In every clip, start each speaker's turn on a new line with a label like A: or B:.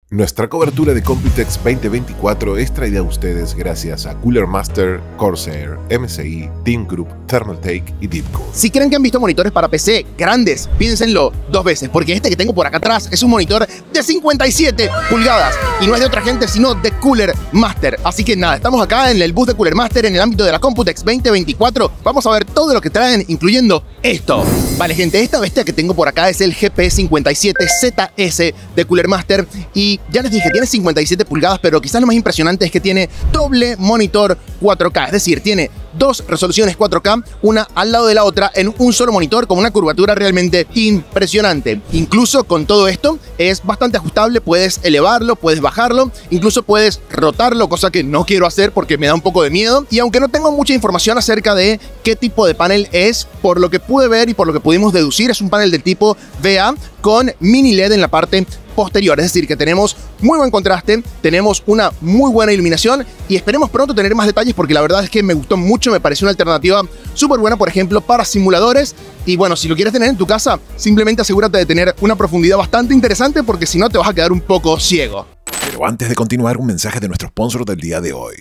A: Nuestra cobertura de Computex 2024 es traída a ustedes gracias a Cooler Master, Corsair, MSI, Team Group, Thermaltake y Deepcool.
B: Si creen que han visto monitores para PC grandes, piénsenlo dos veces, porque este que tengo por acá atrás es un monitor de 57 pulgadas y no es de otra gente sino de Cooler Master. Así que nada, estamos acá en el booth de Cooler Master en el ámbito de la Computex 2024. Vamos a ver todo lo que traen, incluyendo esto. Vale, gente, esta bestia que tengo por acá es el GP57ZS de Cooler Master y ya les dije, tiene 57 pulgadas, pero quizás lo más impresionante es que tiene doble monitor 4K, es decir, tiene dos resoluciones 4K, una al lado de la otra en un solo monitor con una curvatura realmente impresionante. Incluso con todo esto es bastante ajustable, puedes elevarlo, puedes bajarlo, incluso puedes rotarlo, cosa que no quiero hacer porque me da un poco de miedo. Y aunque no tengo mucha información acerca de qué tipo de panel es, por lo que pude ver y por lo que pudimos deducir, es un panel del tipo VA con mini LED en la parte posterior, es decir, que tenemos muy buen contraste, tenemos una muy buena iluminación y esperemos pronto tener más detalles porque la verdad es que me gustó mucho, me pareció una alternativa súper buena, por ejemplo, para simuladores. Y bueno, si lo quieres tener en tu casa, simplemente asegúrate de tener una profundidad bastante interesante porque si no te vas a quedar un poco ciego.
A: Pero antes de continuar, un mensaje de nuestro sponsor del día de hoy.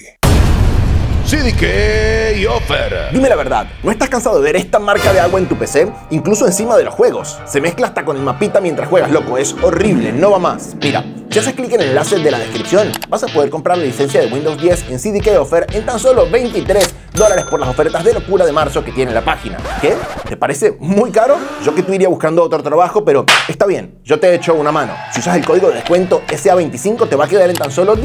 C: CDK Offer.
D: Dime la verdad, ¿no estás cansado de ver esta marca de agua en tu PC? Incluso encima de los juegos. Se mezcla hasta con el mapita mientras juegas, loco. Es horrible, no va más. Mira, si haces clic en el enlace de la descripción, vas a poder comprar la licencia de Windows 10 en CDK Offer en tan solo $23 por las ofertas de locura de marzo que tiene la página. ¿Qué? ¿Te parece muy caro? Yo que tú iría buscando otro trabajo, pero está bien, yo te echo una mano. Si usas el código de descuento SA25 te va a quedar en tan solo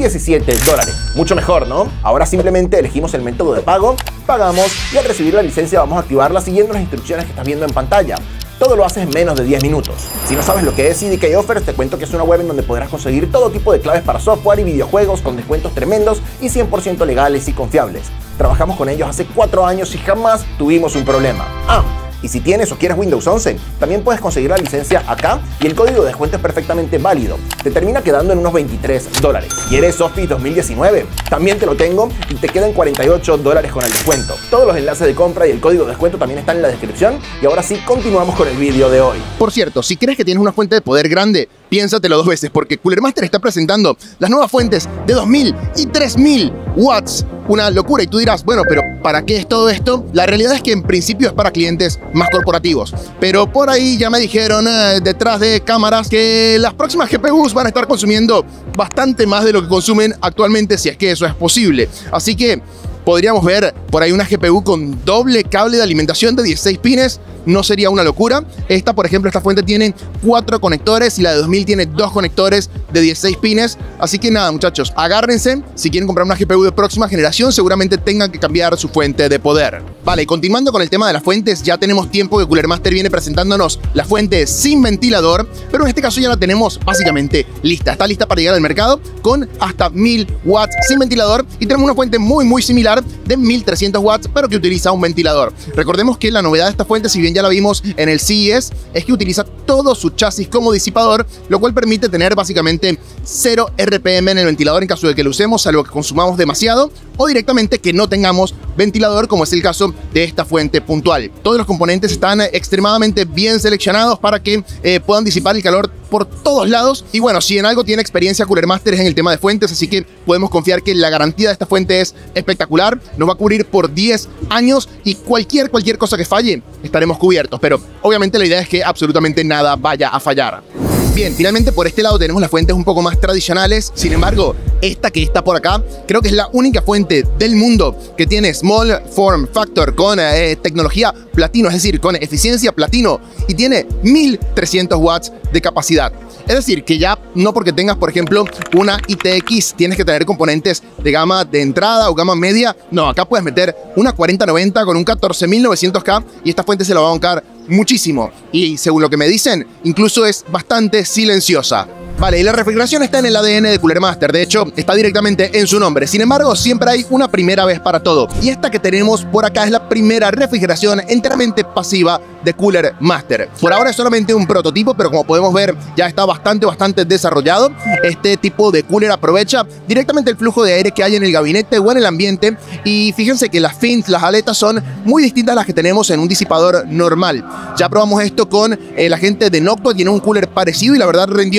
D: $17. Mucho mejor, ¿no? Ahora simplemente elegimos el método de pago, pagamos y al recibir la licencia vamos a activarla siguiendo las instrucciones que estás viendo en pantalla. Todo lo haces en menos de 10 minutos. Si no sabes lo que es CDK Offers, te cuento que es una web en donde podrás conseguir todo tipo de claves para software y videojuegos con descuentos tremendos y 100% legales y confiables. Trabajamos con ellos hace 4 años y jamás tuvimos un problema. Y si tienes o quieres Windows 11, también puedes conseguir la licencia acá y el código de descuento es perfectamente válido. Te termina quedando en unos $23. ¿Quieres Office 2019? También te lo tengo y te quedan $48 con el descuento. Todos los enlaces de compra y el código de descuento también están en la descripción. Y ahora sí, continuamos con el vídeo de hoy.
B: Por cierto, si crees que tienes una fuente de poder grande, piénsatelo dos veces porque Cooler Master está presentando las nuevas fuentes de 2000 y 3000 watts. Una locura y tú dirás, bueno, pero ¿para qué es todo esto? La realidad es que en principio es para clientes más corporativos, pero por ahí ya me dijeron detrás de cámaras que las próximas GPUs van a estar consumiendo bastante más de lo que consumen actualmente, si es que eso es posible. Así que podríamos ver por ahí una GPU con doble cable de alimentación de 16 pines. No sería una locura. Esta, por ejemplo, esta fuente tiene 4 conectores y la de 2000 tiene 2 conectores de 16 pines. Así que nada, muchachos, agárrense. Si quieren comprar una GPU de próxima generación, seguramente tengan que cambiar su fuente de poder. Vale, continuando con el tema de las fuentes, ya tenemos tiempo que Cooler Master viene presentándonos la fuente sin ventilador, pero en este caso ya la tenemos básicamente lista. Está lista para llegar al mercado con hasta 1000 watts sin ventilador y tenemos una fuente muy similar de 1300 watts, pero que utiliza un ventilador. Recordemos que la novedad de esta fuente, si bien ya la vimos en el CES, es que utiliza todo su chasis como disipador, lo cual permite tener básicamente 0 RPM en el ventilador en caso de que lo usemos, salvo que consumamos demasiado, o directamente que no tengamos ventilador, como es el caso de esta fuente puntual. Todos los componentes están extremadamente bien seleccionados para que puedan disipar el calor por todos lados. Y bueno, si en algo tiene experiencia Cooler Master es en el tema de fuentes, así que podemos confiar que la garantía de esta fuente es espectacular, nos va a cubrir por 10 años y cualquier cosa que falle, estaremos cubiertos, pero obviamente la idea es que absolutamente nada vaya a fallar. Bien, finalmente por este lado tenemos las fuentes un poco más tradicionales. Sin embargo, esta que está por acá, creo que es la única fuente del mundo que tiene Small Form Factor con tecnología platino, es decir, con eficiencia platino, y tiene 1300 watts de capacidad. Es decir, que ya no porque tengas, por ejemplo, una ITX, tienes que tener componentes de gama de entrada o gama media. No, acá puedes meter una 4090 con un 14900K y esta fuente se la va a bancar muchísimo. Y según lo que me dicen, incluso es bastante silenciosa. Vale, y la refrigeración está en el ADN de Cooler Master, de hecho, está directamente en su nombre. Sin embargo, siempre hay una primera vez para todo. Y esta que tenemos por acá es la primera refrigeración enteramente pasiva de Cooler Master. Por ahora es solamente un prototipo, pero como podemos ver, ya está bastante desarrollado. Este tipo de cooler aprovecha directamente el flujo de aire que hay en el gabinete o en el ambiente. Y fíjense que las fins, las aletas, son muy distintas a las que tenemos en un disipador normal. Ya probamos esto con la gente de Noctua, tiene un cooler parecido y la verdad rindió bastante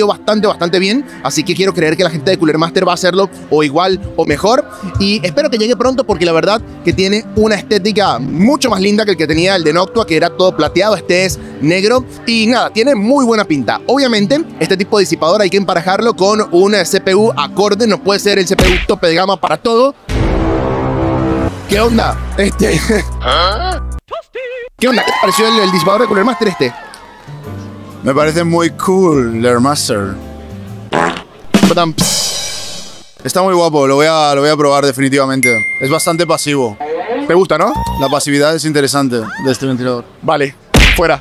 B: bastante bien, así que quiero creer que la gente de Cooler Master va a hacerlo o igual o mejor, y espero que llegue pronto porque la verdad que tiene una estética mucho más linda que el que tenía el de Noctua, que era todo plateado. Este es negro y nada, tiene muy buena pinta. Obviamente este tipo de disipador hay que emparejarlo con un CPU acorde, no puede ser el CPU tope de gama para todo. ¿Qué onda? ¿Qué onda? ¿Qué te pareció el disipador de Cooler Master este?
C: Me parece muy cool, Cooler Master. Está muy guapo, lo voy a probar definitivamente. Es bastante pasivo.
B: ¿Te gusta, no?
C: La pasividad es interesante de este ventilador.
B: Vale, fuera.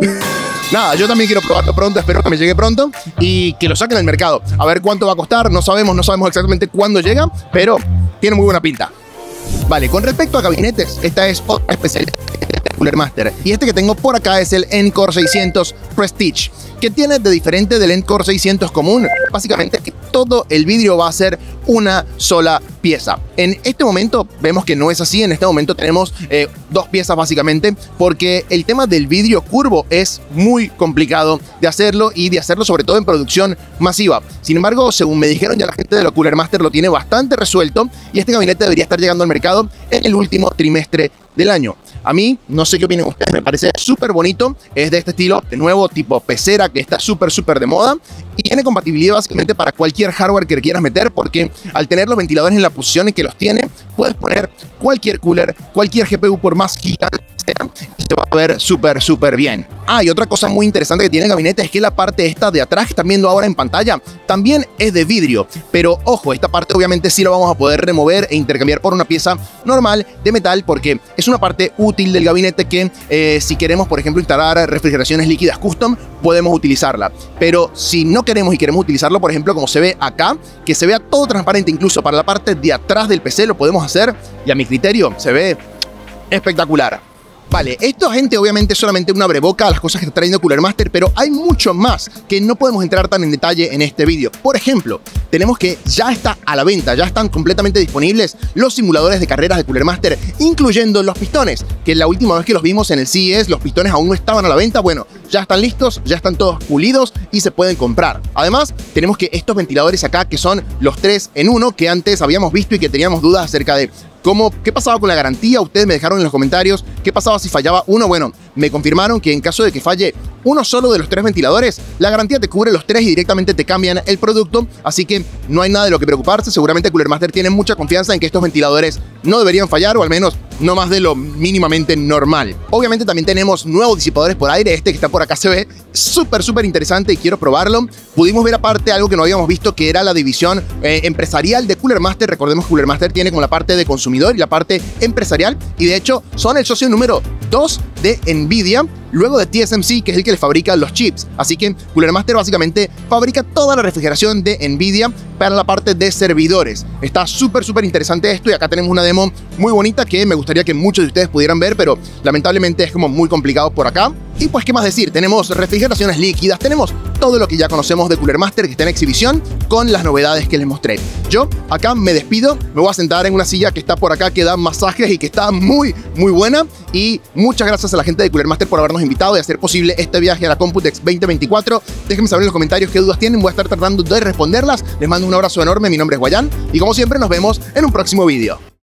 B: Nada, yo también quiero probarlo pronto, espero que me llegue pronto y que lo saquen al mercado. A ver cuánto va a costar, no sabemos exactamente cuándo llega, pero tiene muy buena pinta. Vale, con respecto a gabinetes, esta es otra especialidad de Cooler Master. Y este que tengo por acá es el Encore 600 Prestige. ¿Qué tiene de diferente del Encore 600 común? Básicamente que todo el vidrio va a ser una sola pieza. En este momento vemos que no es así. En este momento tenemos dos piezas básicamente, porque el tema del vidrio curvo es muy complicado de hacerlo y de hacerlo sobre todo en producción masiva. Sin embargo, según me dijeron, ya la gente de la Cooler Master lo tiene bastante resuelto y este gabinete debería estar llegando al mercado en el último trimestre del año. A mí, no sé qué opinan ustedes, me parece súper bonito. Es de este estilo, de nuevo, tipo pecera, que está súper de moda. Y tiene compatibilidad básicamente para cualquier hardware que quieras meter, porque al tener los ventiladores en la posición en que los tiene, puedes poner cualquier cooler, cualquier GPU por más gigante que sea, y se va a ver súper bien. Ah, y otra cosa muy interesante que tiene el gabinete es que la parte esta de atrás que están viendo ahora en pantalla también es de vidrio. Pero ojo, esta parte obviamente sí lo vamos a poder remover e intercambiar por una pieza normal de metal, porque es una parte útil del gabinete que si queremos, por ejemplo, instalar refrigeraciones líquidas custom, podemos utilizarla. Pero si no queremos y queremos utilizarlo, por ejemplo, como se ve acá, que se vea todo transparente, incluso para la parte de atrás del PC lo podemos hacer, y a mi criterio se ve espectacular. Vale, esto, gente, obviamente es solamente una breboca a las cosas que está trayendo Cooler Master, pero hay mucho más que no podemos entrar tan en detalle en este vídeo. Por ejemplo, tenemos que ya está a la venta, ya están completamente disponibles los simuladores de carreras de Cooler Master, incluyendo los pistones, que la última vez que los vimos en el CES, los pistones aún no estaban a la venta. Bueno, ya están listos, ya están todos pulidos y se pueden comprar. Además, tenemos que estos ventiladores acá, que son los 3 en 1, que antes habíamos visto y que teníamos dudas acerca de ¿qué pasaba con la garantía? Ustedes me dejaron en los comentarios qué pasaba si fallaba uno. Bueno, me confirmaron que en caso de que falle uno solo de los 3 ventiladores, la garantía te cubre los 3 y directamente te cambian el producto, así que no hay nada de lo que preocuparse. Seguramente Cooler Master tiene mucha confianza en que estos ventiladores no deberían fallar, o al menos no más de lo mínimamente normal. Obviamente también tenemos nuevos disipadores por aire. Este que está por acá se ve súper interesante y quiero probarlo. Pudimos ver aparte algo que no habíamos visto, que era la división empresarial de Cooler Master. Recordemos que Cooler Master tiene como la parte de consumidor y la parte empresarial, y de hecho son el socio número 2 de Nvidia, luego de TSMC, que es el que le fabrica los chips. Así que Cooler Master básicamente fabrica toda la refrigeración de Nvidia para la parte de servidores. Está súper interesante esto, y acá tenemos una demo muy bonita que me gustaría que muchos de ustedes pudieran ver, pero lamentablemente es como muy complicado por acá. Y pues, ¿qué más decir? Tenemos refrigeraciones líquidas, tenemos todo lo que ya conocemos de Cooler Master, que está en exhibición, con las novedades que les mostré. Yo acá me despido, me voy a sentar en una silla que está por acá, que da masajes y que está muy buena. Y muchas gracias a la gente de Cooler Master por habernos invitado y hacer posible este viaje a la Computex 2024. Déjenme saber en los comentarios qué dudas tienen, voy a estar tratando de responderlas. Les mando un abrazo enorme, mi nombre es Guayán, y como siempre nos vemos en un próximo vídeo.